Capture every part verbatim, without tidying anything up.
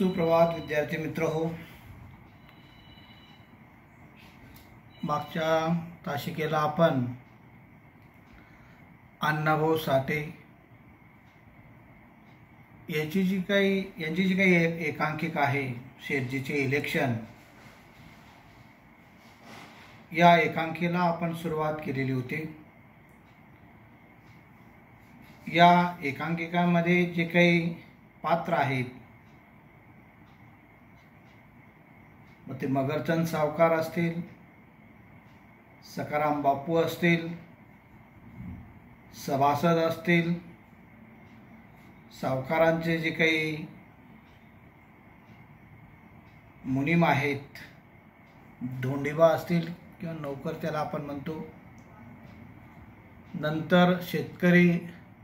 सुप्रभात विद्यार्थी मित्र हो. मागच्या तासिकेला आपण अण्णाभाऊ साठे याची जी काही यांची जी काही एकांकिका आहे शेटजीचे इलेक्शन, या एकांकिकेला आपण सुरुवात केलेली होती. या एकांकिकांमध्ये जे काही पात्र आहेत, मग ते मगरचंद सावकार असतील, सखाराम बापू असतील, सभासद असतील, सावकारांचे जे काही मुनीम आहेत, धोंडीबा असतील किंवा नौकर त्याला आपण म्हणतो, नंतर शेतकरी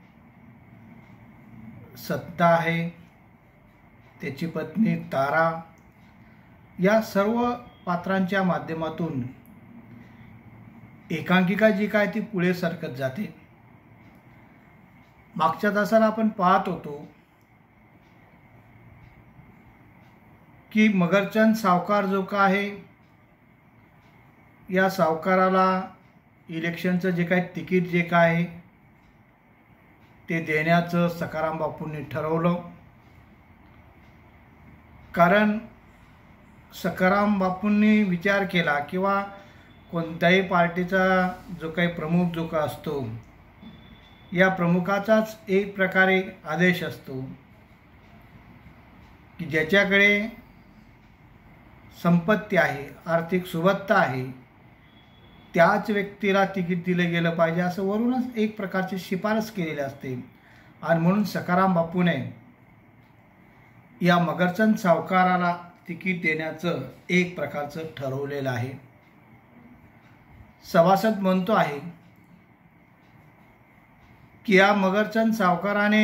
सत्ता आहे, त्याची पत्नी तारा, या सर्व पात्रांच्या माध्यमातून एकांकिका जी काय ती पुढे सरकत जाते. मागच्या तासाला आपण पाहत होतो की मगरचंद सावकार जो का आहे, या सावकाराला इलेक्शनचं जे काही तिकीट जे काय आहे ते देण्याचं सखाराम बापूंनी ठरवलं. कारण सखाराम बापूंनी विचार केला किंवा कोणत्याही पार्टीचा जो काही प्रमुख जो का असतो, या प्रमुखाचाच एक प्रकारे आदेश असतो की ज्याच्याकडे संपत्ती आहे, आर्थिक सुबत्ता आहे, त्याच व्यक्तीला तिकीट दिलं गेलं पाहिजे, असं वरूनच एक प्रकारची शिफारस केलेली असते. आणि म्हणून सखाराम बापूने या मगरचंद सावकाराला तिकीट देण्याचं एक प्रकारचं ठरवलेलं आहे. सभासद म्हणतो आहे की या मगरचंद सावकाराने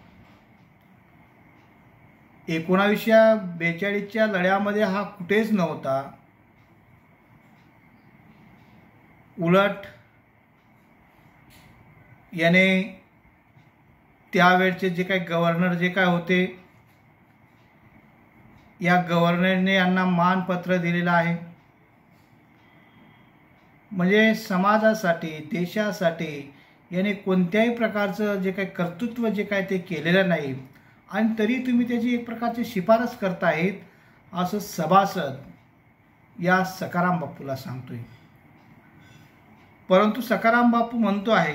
एकोणावीसशे बेचाळीसच्या लढ्यामध्ये हा कुठेच नव्हता. उलट याने त्यावेळचे जे काही गव्हर्नर जे काय होते, या गव्हर्नरने यांना मानपत्र दिलेलं आहे. म्हणजे समाजासाठी, देशासाठी याने कोणत्याही प्रकारचं जे काही कर्तृत्व जे काय ते केलेलं नाही, आणि तरी तुम्ही त्याची एक प्रकारची शिफारस करतायत, असं सभासद या सखाराम बापूला सांगतोय. परंतु सखाराम बापू म्हणतो आहे,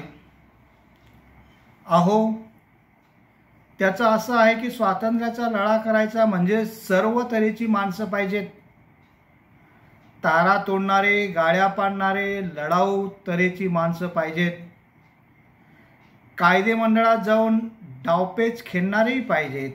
अहो त्याचं असं आहे की स्वातंत्र्याचा लढा करायचा म्हणजे सर्व तऱ्हेची माणसं पाहिजेत. तारा तोडणारे, गाड्या पाडणारे, लढाऊ तऱ्हेची माणसं पाहिजेत. कायदे मंडळात जाऊन डावपेच खेळणारेही पाहिजेत.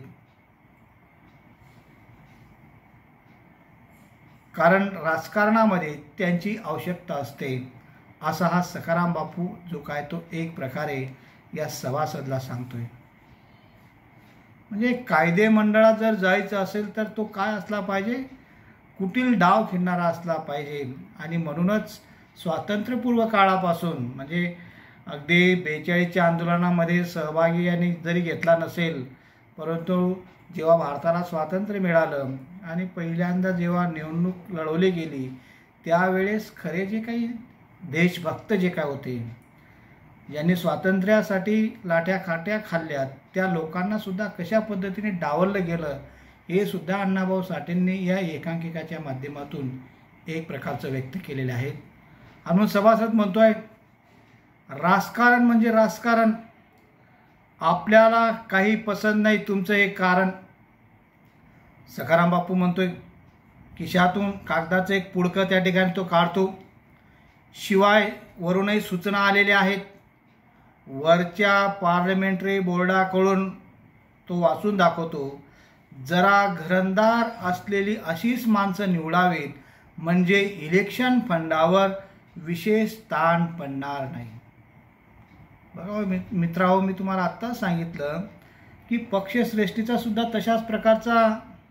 कारण राजकारणामध्ये त्यांची आवश्यकता असते, असा हा सखाराम बापू जो काय तो एक प्रकारे या सभासदला सांगतोय. म्हणजे कायदे मंडळात जर जायचं असेल तर तो काय असला पाहिजे, कुटील डाव खेळणारा असला पाहिजे. आणि म्हणूनच स्वातंत्र्यपूर्व काळापासून, म्हणजे अगदी बेचाळीसच्या आंदोलनामध्ये सहभागी यांनी जरी घेतला नसेल, परंतु जेव्हा भारताला स्वातंत्र्य मिळालं आणि पहिल्यांदा जेव्हा निवडणूक लढवली गेली, त्यावेळेस खरे जे काही देशभक्त जे काय होते, ज्यांनी स्वातंत्र्यासाठी लाट्या खाट्या खाल्ल्या, त्या लोकांना सुद्धा कशा पद्धतीने डावललं गेलं, हे सुद्धा अण्णाभाऊ साठेंनी या एकांकिकाच्या माध्यमातून एक प्रकारचं व्यक्त केलेले आहेत. म्हणून सभासद म्हणतोय, राजकारण म्हणजे राजकारण, आपल्याला काही पसंत नाही तुमचं हे कारण. सखाराम बापू म्हणतोय, खिशातून कागदाचं एक पुडकं त्या ठिकाणी तो काढतो. शिवाय वरूनही सूचना आलेल्या आहेत, वरच्या पार्लमेंटरी बोर्डाकडून तो वाचून दाखवतो, जरा घरंदार असलेली अशीच माणसं निवडावीत, म्हणजे इलेक्शन फंडावर विशेष ताण पडणार नाही. बघा मित्रांनो, मी तुम्हाला आत्ताच सांगितलं की पक्षश्रेष्ठीचा सुद्धा तशाच प्रकारचा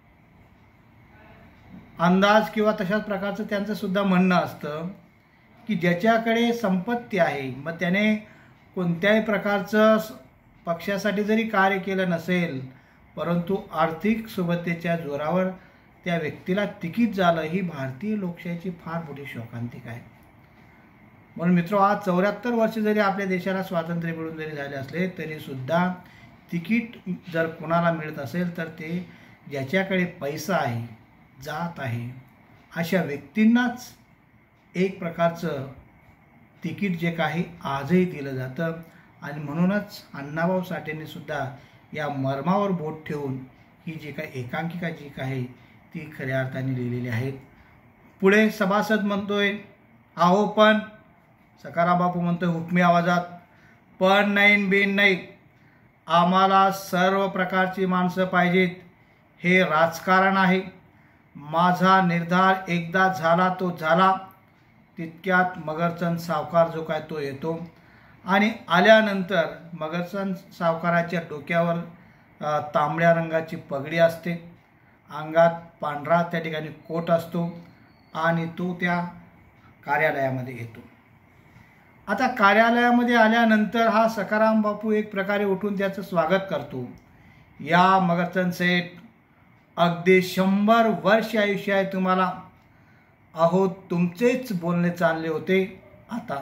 अंदाज किंवा तशाच प्रकारचं त्यांचं सुद्धा म्हणणं असतं की ज्याच्याकडे संपत्ती आहे, मग त्याने कोणत्याही प्रकारचं पक्षासाठी जरी कार्य केलं नसेल, परंतु आर्थिक सुबत्तेच्या जोरावर त्या व्यक्तीला तिकीट झालं, ही भारतीय लोकशाहीची फार मोठी शोकांतिका आहे. म्हणून मित्र, आज चौऱ्याहत्तर वर्ष जरी आपल्या देशाला स्वातंत्र्य मिळून जरी झाले असले तरी सुद्धा तिकीट जर कोणाला मिळत असेल तर ते ज्याच्याकडे पैसा आहे, जात आहे, अशा व्यक्तींनाच एक प्रकारचं तिकीट जे काही आजही दिलं जातं. आणि म्हणूनच अण्णाभाऊ साठेंनी सुद्धा या मर्मावर बोट ठेवून ही जी काही एकांकिका जी काही ती खऱ्या अर्थाने लिहिलेली आहेत. पुढे सभासद म्हणतोय, आहो पण सखाराम बापू म्हणतोय हुकमी आवाजात, पण नाही बिन नाही, आम्हाला सर्व प्रकारची माणसं पाहिजेत. हे राजकारण आहे. माझा निर्धार एकदा झाला तो झाला. तितक्यात मगरचंद सावकार जो काय तो येतो आणि आल्यानंतर मगरचंद सावकाराच्या डोक्यावर तांबड्या रंगाची पगडी असते, अंगात पांढरा त्या ठिकाणी कोट असतो आणि तो त्या कार्यालयामध्ये येतो. आता कार्यालयामध्ये आल्यानंतर हा सखाराम बापू एक प्रकारे उठून त्याचं स्वागत करतो. या मगरचंद सेठ, अगदी शंभर वर्ष आयुष्य आहे तुम्हाला. अहो तुमचेच बोलणे चालले होते आता.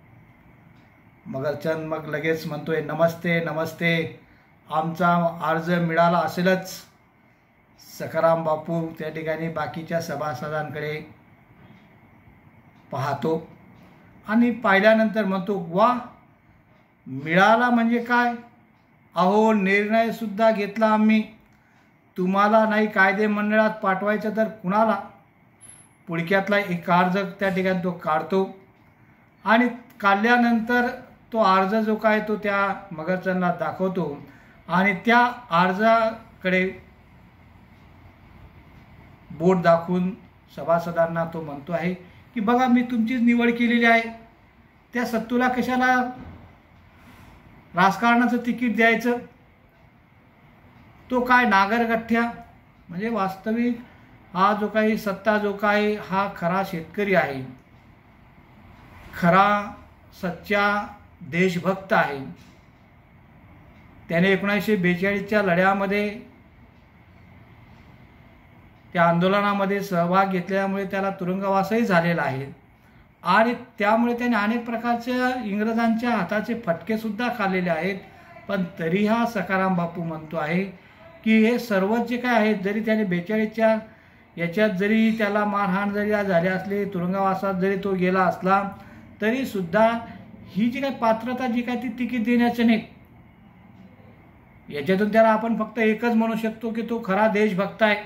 मगरचंद मग लगेच म्हणतोय, नमस्ते नमस्ते, आमचा अर्ज मिळाला असेलच. सखाराम बापू त्या ठिकाणी बाकीच्या सभासदांकडे पाहतो आणि पाहिल्यानंतर म्हणतो, वा, मिळाला म्हणजे काय? अहो निर्णय सुद्धा घेतला आम्ही. तुम्हाला नाही कायदे मंडळात पाठवायचं तर कुणाला? पुडक्यातला एक अर्ज त्या ठिकाणी तो काढतो आणि काढल्यानंतर तो अर्ज जो काय तो त्या मगरचंदला दाखवतो आणि त्या अर्जाकडे बोट दाखवून सभासदांना तो म्हणतो आहे की बघा, मी तुमचीच निवड केलेली आहे. त्या सत्तूला कशाला राजकारणाचं तिकीट द्यायचं? तो काय नागरगठ्ठ्या? म्हणजे वास्तविक हा जो काही सत्ता जो काही हा खरा शेतकरी आहे, खरा सच्चा देशभक्त आहे. त्याने एकोणीसशे बेचाळीसच्या लढ्यामध्ये त्या आंदोलनामध्ये सहभाग घेतल्यामुळे त्याला तुरुंगवासही झालेला आहे आणि त्यामुळे त्याने अनेक प्रकारच्या इंग्रजांच्या हाताचे फटके सुद्धा खाल्लेले आहेत. पण तरी हा सखाराम बापू म्हणतो आहे की हे सर्वच जे काय आहेत, जरी त्याने बेचाळीसच्या याच्यात जरी त्याला मारहाण जरी झाली असली, तुरुंगवासात जरी तो गेला असला तरी सुद्धा ही जी काही पात्रता जी काय ती तिकीट देण्याचं नाही. याच्यातून त्याला आपण फक्त एकच म्हणू शकतो की तो खरा देशभक्त आहे.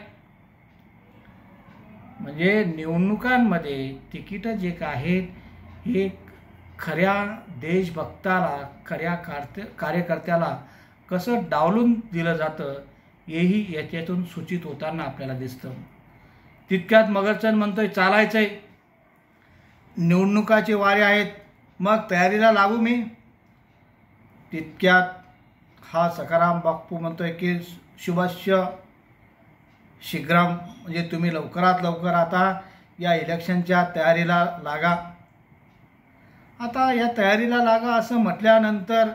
म्हणजे निवडणुकांमध्ये तिकीट जे काय आहेत हे खऱ्या देशभक्ताला, खऱ्या कार्यकर्त्याला कसं डावलून दिलं जातं हेही याच्यातून सूचित होताना आपल्याला दिसतं. तितक्यात मगरचंद म्हणतोय, चालायचंय, निवडणुकाचे वारे आहेत, मग तयारीला लागू मी. तितक्यात हा सखाराम बापू म्हणतोय की शुभस्य शीघ्रम, म्हणजे तुम्ही लवकरात लवकर आता या इलेक्शनच्या तयारीला लागा. आता या तयारीला लागा असं म्हटल्यानंतर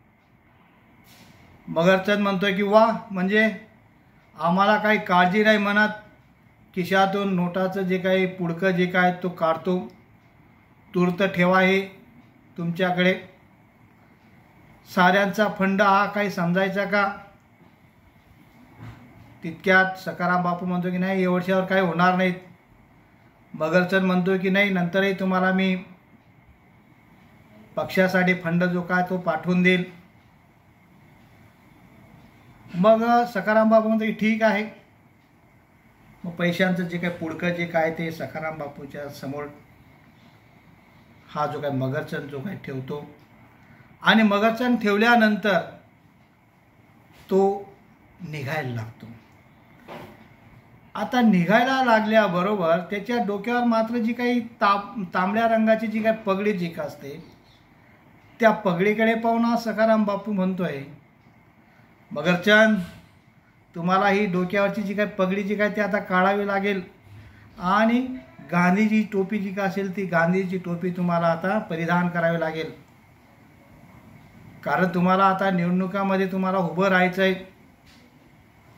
मगरचंद म्हणतोय की वा, म्हणजे आम्हाला काही काळजी नाही मनात. खिशातून नोटाचं जे काही पुडकं जे काय तो काढतो, तूर्त ठेवा हे तुमच्याकडे. साऱ्यांचा फंड हा काही समजायचा का? तितक्यात सखाराम बापू म्हणतो की नाही, या वर्षावर काही होणार नाहीत. मगरचंद म्हणतो की नाही, नंतरही तुम्हाला मी पक्षासाठी फंड जो काय तो पाठवून देईल. मग सखाराम बापू म्हणतो की ठीक आहे. मग पैशांचं जे काही पुडकं जे काय ते सखाराम बापूच्या समोर हा जो काय मगरचंद जो काय ठेवतो आणि मगरचंद ठेवल्यानंतर तो निघायला लागतो. आता निघायला लागल्याबरोबर त्याच्या डोक्यावर मात्र जी काही ताम तांबड्या रंगाची जी काही पगडी जी का असते त्या पगडीकडे पाहून हा सखाराम बापू म्हणतोय, मगरचंद, तुम्हाला ही डोक्यावरची जी काही पगडी जी काय ती आता काढावी लागेल आणि गांधीजी टोपी जी का असेल ती गांधीची टोपी तुम्हाला आता परिधान करावी लागेल. कारण तुम्हाला आता निवडणुकामध्ये तुम्हाला उभं राहायचं आहे.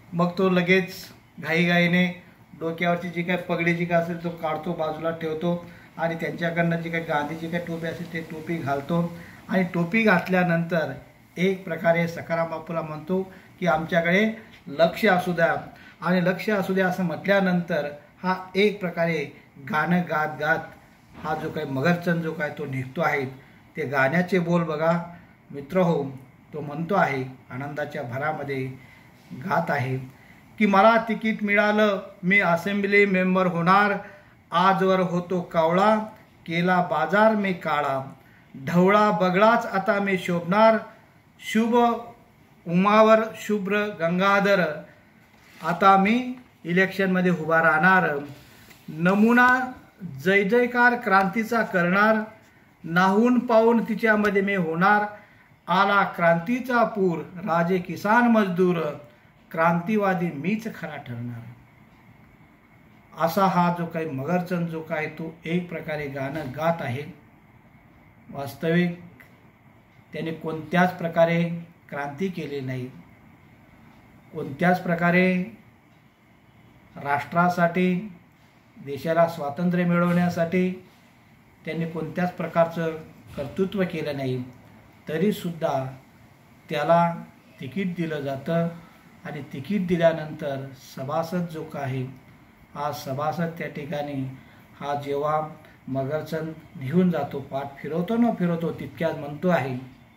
मग तो लगेच घाईघाईने डोक्यावरची जी काही पगडी जी काय असेल तो काढतो, बाजूला ठेवतो आणि त्यांच्याकडनं जी काही गांधीची काही टोपी असेल ते टोपी घालतो आणि टोपी घातल्यानंतर एक प्रकारे सखाराम बापूला म्हणतो की आमच्याकडे लक्ष असू द्या. आणि लक्ष असू द्या असं म्हटल्यानंतर हा एक प्रकारे गाणं गात गात हा जो काही मगरचंद जो काय तो निघतो आहे. ते गाण्याचे बोल बघा मित्रहो, तो म्हणतो आहे आनंदाच्या भरामध्ये गात आहे की मला तिकीट मिळालं, मी असेंब्ली मेंबर होणार, आजवर होतो कावळा, केला बाजार मी काळा, ढवळा बगळाच आता मी शोभणार, शुभ उमावर शुभ्र गंगाधर, आता मी इलेक्शनमध्ये उभा राहणार, नमुना जय जयकार क्रांतीचा करणार, नाहून पाहून तिच्यामध्ये मी होणार, आला क्रांतीचा पूर, राजे किसान मजदूर, क्रांतिवादी मीच खरा ठरणार. असा हा जो काही मगरचंद जो काय तो एक प्रकारे गाणं गात आहे. वास्तविक त्याने कोणत्याच प्रकारे क्रांती केली नाही, कोणत्याच प्रकारे राष्ट्रासाठी देशाला स्वातंत्र्य मिळवण्यासाठी त्यांनी कोणत्याच प्रकारचं कर्तृत्व केलं नाही. तरीसुद्धा त्याला तिकीट दिलं जातं आणि तिकीट दिल्यानंतर सभासद जो आहे हा सभासद त्या ठिकाणी हा जेव्हा मगरचंद निघून जातो, पाठ फिरवतो न फिरवतो तितक्यात म्हणतो आहे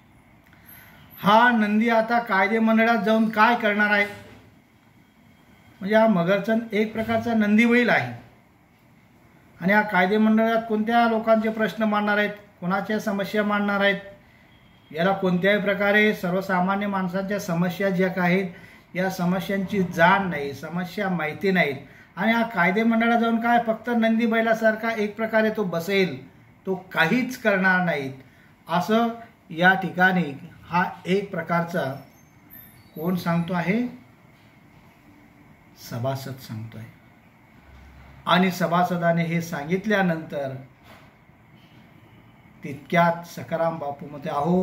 हा नंदी आता कायदे मंडळात जाऊन काय करणार आहे. म्हणजे हा मगरचंद एक प्रकारचा नंदी बैल आहे आणि हा कायदे मंडळात कोणत्या लोकांचे प्रश्न मांडणार आहेत, कोणाच्या समस्या मांडणार आहेत. याला कोणत्याही प्रकारे सर्वसामान्य माणसांच्या समस्या ज्या आहेत या समस्यांची जाण नाही, समस्या माहिती नाहीत. आणि हा कायदे मंडळात जाऊन काय फक्त नंदी बैलासारखा एक प्रकारे तो बसेल, तो काहीच करणार नाहीत असं या ठिकाणी हा एक प्रकारचा कोण सांगतो आहे, सभासद सांगतोय. आणि सभासदाने हे सांगितल्यानंतर तितक्यात सखाराम बापू मध्ये अहो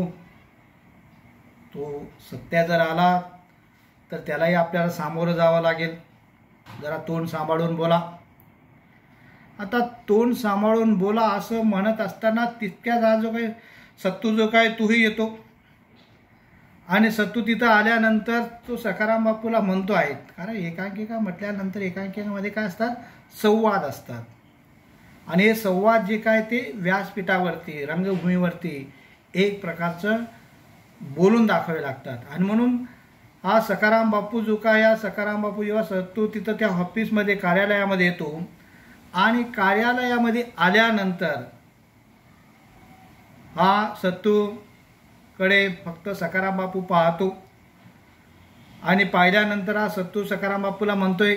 तो सत्या जर आला तर त्यालाही आपल्याला सामोरं जावं लागेल, जरा तोंड सांभाळून बोला. आता तोंड सांभाळून बोला असं म्हणत असताना तितक्यात हा जो काही सत्तू जो काय तोही येतो आणि सत्तू तिथं आल्यानंतर तो सखाराम बापूला म्हणतो आहे, कारण एकांकिका म्हटल्यानंतर एकांकिकामध्ये काय असतात, संवाद असतात आणि हे संवाद जे काय ते व्यासपीठावरती रंगभूमीवरती एक प्रकारचं बोलून दाखवावे लागतात. आणि म्हणून हा सखाराम बापू जो काय या सखाराम बापू जेव्हा सत्तू तिथं त्या ऑफिसमध्ये कार्यालयामध्ये येतो आणि कार्यालयामध्ये आल्यानंतर हा सत्तूकडे फक्त सखाराम बापू पाहतो आणि पाहिल्यानंतर हा सत्तू सखाराम बापूला म्हणतोय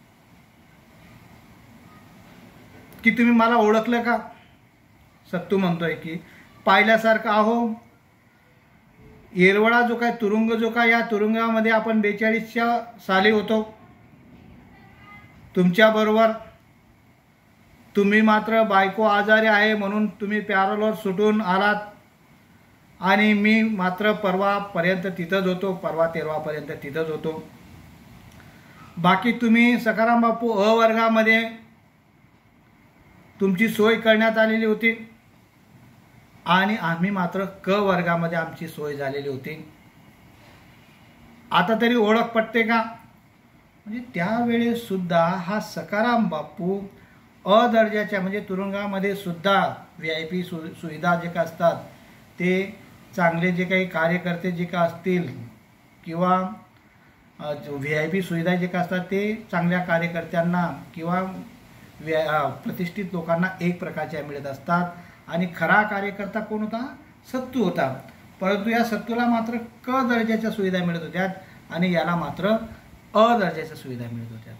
की तुम्ही मला ओळखलं का. सत्तू म्हणतोय की पाहिल्यासारखं आहो, येरवडा जो काय तुरुंग जो काय या तुरुंगामध्ये आपण बेचाळीसच्या साली होतो तुमच्याबरोबर, तुम्ही मात्र बायको आजारी आहे म्हणून तुम्ही पॅरोलवर सुटून आलात आणि मी मात्र परवापर्यंत तिथंच होतो, परवा तेरवापर्यंत तिथंच होतो. बाकी तुम्ही सखाराम बापू अ वर्गामध्ये तुमची सोय करण्यात आलेली होती आणि आम्ही मात्र क वर्गामध्ये आमची सोय झालेली होती. आता तरी ओळख पटते का. म्हणजे त्यावेळेस सुद्धा हा सखाराम बापू अ दर्जाच्या म्हणजे तुरुंगामध्ये सुद्धा व्ही आय पी सु सुविधा जे काय असतात ते चांगले जे काही कार्यकर्ते जे काय असतील किंवा व्ही आय पी सुविधा जे काय असतात ते चांगल्या कार्यकर्त्यांना किंवा प्रतिष्ठित लोकांना एक प्रकारच्या मिळत असतात. आणि खरा कार्यकर्ता कोण होता, सत्तू होता. परंतु या सत्तूला मात्र क दर्जाच्या सुविधा मिळत होत्या आणि याला मात्र अ दर्जाच्या सुविधा मिळत होत्या.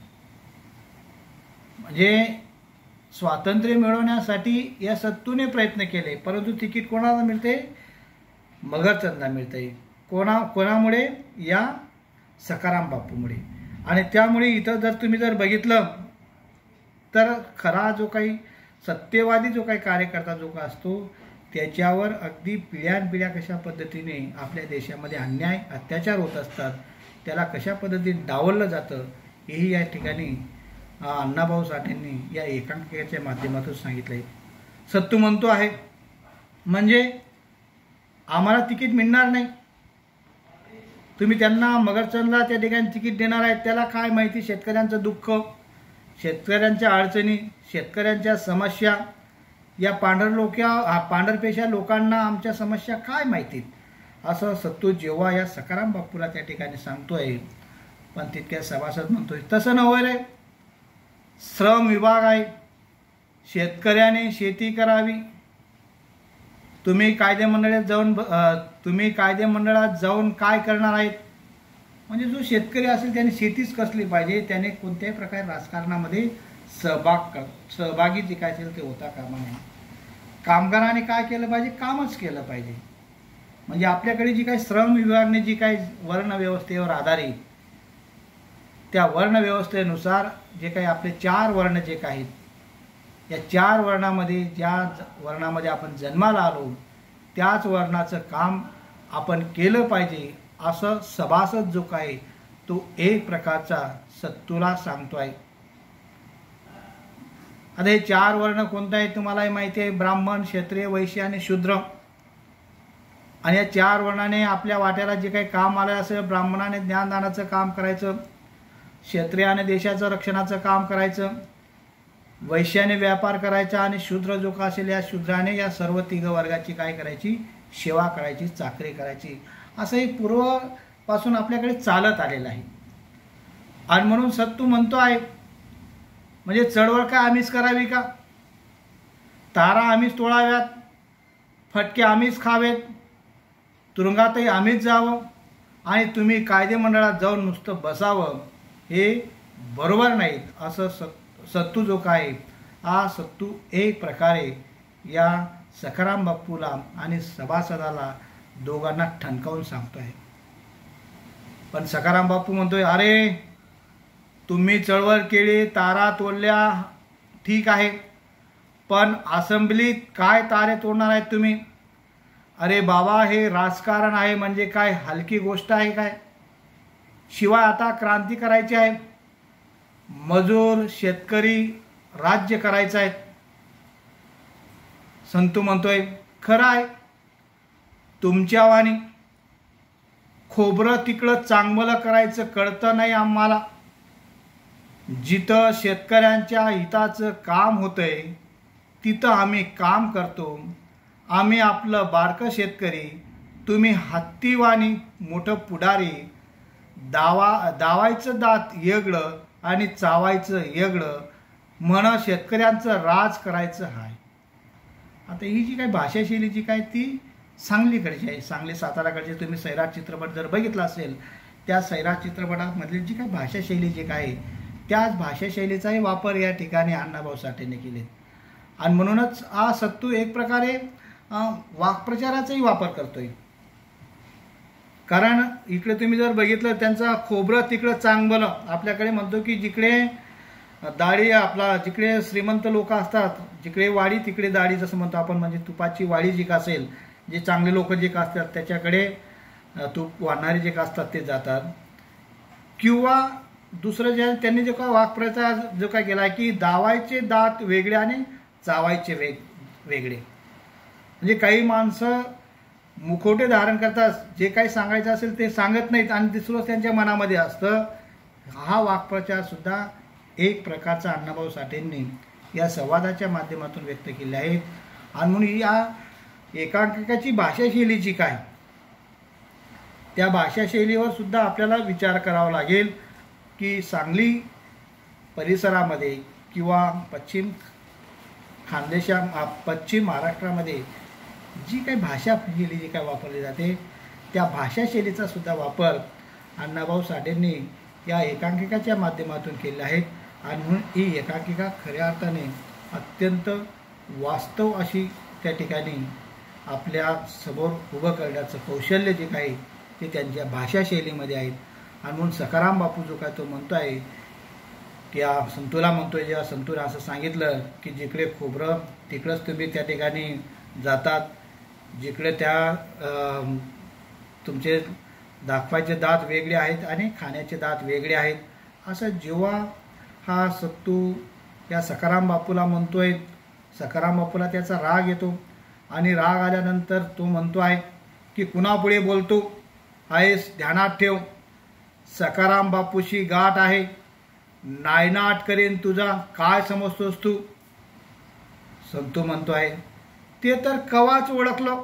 म्हणजे स्वातंत्र्य मिळवण्यासाठी या सत्तूने प्रयत्न केले परंतु तिकीट कोणाला मिळते, मगरचंदला मिळते. कोणा कोणामुळे, या सखाराम बापूमुळे. आणि त्यामुळे इथं जर तुम्ही जर बघितलं तर खरा जो काही सत्यवादी जो काही कार्यकर्ता जो का असतो त्याच्यावर अगदी पिढ्यानपिढ्या कशा पद्धतीने आपल्या देशामध्ये अन्याय अत्याचार होत असतात त्याला कशा पद्धतीने डावललं जातं हेही या ठिकाणी अण्णाभाऊ साठेंनी या एकांकिकेच्या माध्यमातून सांगितलं आहे. सत्तू म्हणतो आहे म्हणजे आम्हाला तिकीट मिळणार नाही, तुम्ही त्यांना मगरचंदला त्या ठिकाणी तिकीट देणार आहेत. त्याला काय माहिती शेतकऱ्यांचं दुःख, शेतकऱ्यांच्या अडचणी, शेतकऱ्यांच्या समस्या, या पांढरलोक्या पांढरपेशा लोकांना आमच्या समस्या काय माहितीत, असं सत्तू जेव्हा या सखाराम बापूला त्या ठिकाणी सांगतोय. पण तितक्या सभासद म्हणतोय तसं नव्हे रे, श्रम विभाग आहे, शेतकऱ्याने शेती करावी, तुम्ही कायदे मंडळात जाऊन तुम्ही कायदे मंडळात जाऊन काय करणार आहेत. म्हणजे जो शेतकरी असेल त्याने शेतीच कसली पाहिजे, त्याने कोणत्याही प्रकारे राजकारणामध्ये सहभाग सहभागी जे काय असेल ते होता कामा नये. कामगाराने काय केलं पाहिजे, कामच केलं पाहिजे. म्हणजे आपल्याकडे जी काही श्रम विभागाने जी काही वर्ण व्यवस्थेवर आधारित त्या वर्ण व्यवस्थेनुसार जे काही आपले चार वर्ण जे काही या चार वर्णामध्ये ज्या वर्णामध्ये आपण जन्माला आलो त्याच वर्णाचं काम आपण केलं पाहिजे असं सभासद जो काय तो एक प्रकारचा सत्तूला सांगतोय. आता हे चार वर्ण कोणते आहेत तुम्हालाही माहिती आहे, ब्राह्मण, क्षत्रिय, वैश्य आणि शूद्र. आणि या चार वर्णाने आपल्या वाट्याला जे काही काम आलं असेल, ब्राह्मणाने ज्ञानदानाचं काम करायचं, क्षत्रियाने देशाचं रक्षणाचं काम करायचं, वैश्याने व्यापार करायचा आणि शूद्र जो का असेल या शूद्राने या सर्व तिघ वर्गाची काय करायची, सेवा करायची, चाकरी करायची. असं एक पूर्वपासून आपल्याकडे चालत आलेलं आहे. आणि म्हणून सत्तू म्हणतो आहे म्हणजे चळवळ काय आम्हीच करावी का, तारा आम्हीच तोडाव्यात, फटके आम्हीच खावेत, तुरुंगातही आम्हीच जावं आणि तुम्ही कायदे मंडळात जाऊन नुसतं बसावं, हे बरोबर नाहीत असं सत् सत्तू जो काय हा सत्तू एक प्रकारे या सखाराम बापूला आणि सभासदाला दोघांना ठणकावून सांगतो आहे. पण सखाराम बापू म्हणतोय अरे तुम्ही चळवळ केली, तारा तोडल्या, ठीक आहे, पण असेंब्लीत काय तारे तोडणार आहेत तुम्ही. अरे बाबा हे राजकारण आहे म्हणजे काय हलकी गोष्ट आहे काय. शिवाय आता क्रांती करायची आहे, मजूर शेतकरी राज्य करायचं आहे. संतू म्हणतोय खरं आहे, तुमच्या वाणी खोबरं तिकडं चांगलं करायचं कळतं नाही आम्हाला. जिथं शेतकऱ्यांच्या हिताचं काम होतंय तिथं आम्ही काम करतो. आम्ही आपलं बारकं शेतकरी, तुम्ही हत्तीवाणी मोठं पुढारी. दावा दावायचं दात वेगळं आणि चावायचं वेगळं, म्हण शेतकऱ्यांचं राज करायचं आहे. आता ही जी काही भाषाशैली जी काय ती सांगलीकडची आहे, सांगली साताराकडची. तुम्ही सैराट चित्रपट जर बघितला असेल त्या सैराट चित्रपटामधली जी काही भाषाशैली जी काय त्याच भाषाशैलीचाही वापर या ठिकाणी अण्णाभाऊ साठेने केले. आणि म्हणूनच हा सत्तू एक प्रकारे वाक्प्रचाराचाही वापर करतोय. कारण इकडे तुम्ही जर बघितलं त्यांचा खोबरं तिकडं चांगलं, आपल्याकडे म्हणतो की जिकडे दाढी आपला जिकडे श्रीमंत लोक असतात, जिकडे वाडी तिकडे दाढी जसं म्हणतो आपण. म्हणजे तुपाची वाडी जी का असेल, जे चांगले लोक जे का असतात त्याच्याकडे तूप वाढणारे जे का असतात ते जातात. किंवा दुसरं जे त्यांनी जो का वाक्प्रचार जो काय केला की दावायचे दात वेगळे आणि चावायचे वेग वेगळे. म्हणजे काही माणसं मुखवटे धारण करतात, जे काही सांगायचं असेल ते सांगत नाहीत आणि दुसरं त्यांच्या मनामध्ये असतं. हा वाक्प्रचार सुद्धा एक प्रकारचा अण्णाभाऊ साठेंनी या संवादाच्या माध्यमातून व्यक्त केले आहेत. आणि म्हणून या एकांकिकाची भाषाशैली जी काय त्या भाषाशैलीवर सुद्धा आपल्याला विचार करावा लागेल की सांगली परिसरामध्ये किंवा पश्चिम खानदेशा पश्चिम महाराष्ट्रामध्ये जी काही भाषाशैली जी काय वापरली जाते त्या भाषाशैलीचा सुद्धा वापर अण्णाभाऊ साठेंनी या एकांकिकाच्या माध्यमातून केलेला आहे. आणि म्हणून ही एकांकिका खऱ्या अर्थाने अत्यंत वास्तव अशी त्या ठिकाणी आपल्या समोर उभं करण्याचं कौशल्य जे काही ते त्यांच्या भाषाशैलीमध्ये आहेत. आणि म्हणून सखाराम बापू जो काय तो म्हणतो आहे की या संतूला म्हणतोय, जेव्हा संतूला असं सांगितलं की जिकडे खोबरं तिकडंच तुम्ही त्या ठिकाणी जातात, जिकडे त्या तुमचे दाखवायचे दात वेगळे आहेत आणि खाण्याचे दात वेगळे आहेत. असं जेव्हा हा सत्तू या सखाराम बापूला म्हणतोय, सखाराम बापूला त्याचा राग येतो आणि राग आल्यानंतर तो म्हणतो आहे की कुणापुढे बोलतो आहेस, ध्यानात ठेव, सखाराम बापूशी गाठ आहे, नायनाट करेन तुझा, काय समजतोस तू. संतू म्हणतो आहे ते तर कवाच ओळखलं,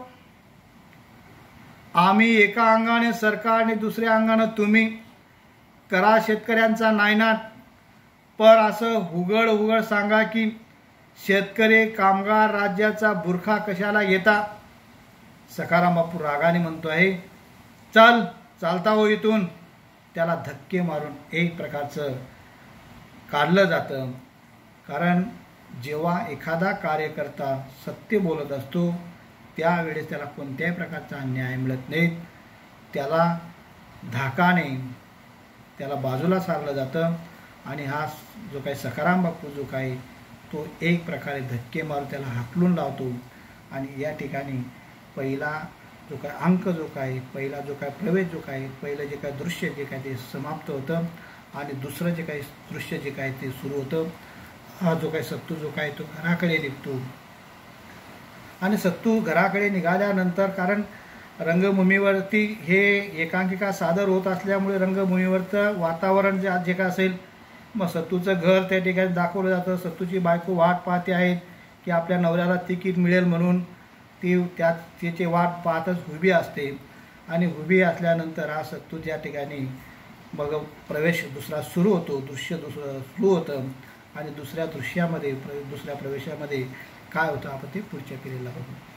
आम्ही एका अंगाने सरकार आणि दुसऱ्या अंगाने तुम्ही, करा शेतकऱ्यांचा नायनाट, पर असं उघड उघड सांगा की शेतकरी कामगार राज्याचा बुरखा कशाला घेता. सखाराम बापू रागाने म्हणतो आहे चल चालता हो इथून. त्याला धक्के मारून एक प्रकारचं काढलं जातं. कारण जेव्हा एखादा कार्यकर्ता सत्य बोलत असतो त्यावेळेस त्याला कोणत्याही प्रकारचा न्याय मिळत नाही. त्याला धाकाने त्याला बाजूला सारलं जातं आणि हा जो काही सखाराम बापू जो काही तो एक प्रकारे धक्के मारून त्याला हाकलून लावतो. आणि या ठिकाणी पहिला जो काय अंक जो काय पहिला जो काय प्रवेश जो काय पहिलं जे काय दृश्य जे काय ते समाप्त होतं आणि दुसरं जे काही दृश्य जे काय ते सुरू होतं. हा जो काही सत्तू जो काय तो घराकडे निघतो आणि सत्तू घराकडे निघाल्यानंतर कारण रंगभूमीवरती हे एकांकिका सादर होत असल्यामुळे रंगभूमीवरचं वातावरण जे जे काय असेल मग सत्तूचं घर त्या ठिकाणी दाखवलं जातं. सत्तूची बायको वाट पाहते आहेत की आपल्या नवऱ्याला तिकीट मिळेल म्हणून ती त्या तिची वाट पाहतच उभी असते आणि उभी असल्यानंतर हा सत्तू त्या ठिकाणी मग प्रवेश दुसरा सुरू होतो, दृश्य दुसरं सुरू होतं आणि दुसऱ्या दृश्यामध्ये दुसऱ्या प्रवेशामध्ये काय होतं आपण ते पुढच्या पिढीला बघू.